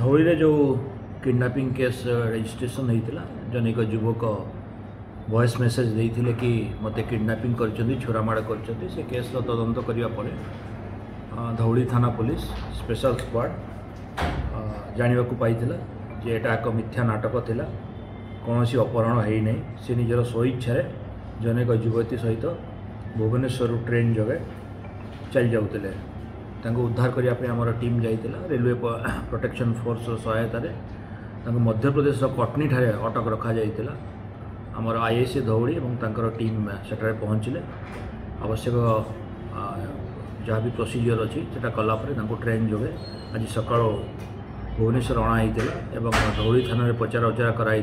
धौली रे जो kidnapping case registration होता जन एक युवक वॉइस मेसेज देते कि मते किडनैपिंग कर छोरामाड़ कर से केस तदंत करने धौली थाना पुलिस स्पेशल स्क्वाड जाना पाई जे एटा एक मिथ्या नाटक थिला कौन सी अपहरण है नहीं सी निजर स्वेच्छा जन एक युवती सहित भुवनेश्वर ट्रेन जगह चल जाते उद्धार करने आम टीम जाइला रेलवे प्रोटेक्शन फोर्स सहायतार मध्य प्रदेश कटनी ठारे अटक रखा जाइला आमर आईएससी धौली और टीम सेठारे पहुँचले आवश्यक जहाँ भी प्रोसीजर अच्छी से कलापर ट्रेन जोगे आज सका भुवनेश्वर अणाई धौली थाना पचरा उचरा कराई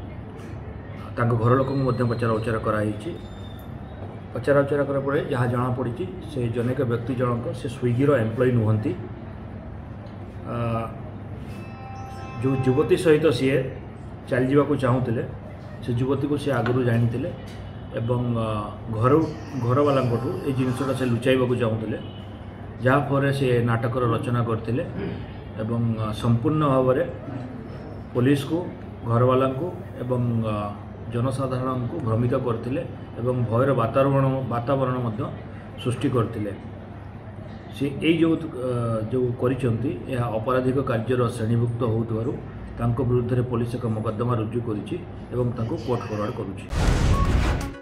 घर लोक पचरा उचरा कराई पचरा उचरा कर जहाँ जमापड़ी से जनेक व्यक्ति जनक से स्विगी एम्प्लॉय नुहंती जो युवती सहित सी चल जावाक चाहूले से युवती को सी आगु जानी एवं घर वाला ये जिनसा से लुचाइबा चाहूले जहाँफल से नाटकर रचना करते एवं संपूर्ण भाव में पुलिस को घर वाला को एवं जनसाधारण को भ्रमित करते एवं भयर वातावरण सृष्टि करते से जो करिसेंती यह अपराधिक कार्यर श्रेणीभुक्त होउतबारु विरुद्ध पुलिस एक मुकदमा रुजु करिछि एवं कोर्ट फरवर्ड करुछि।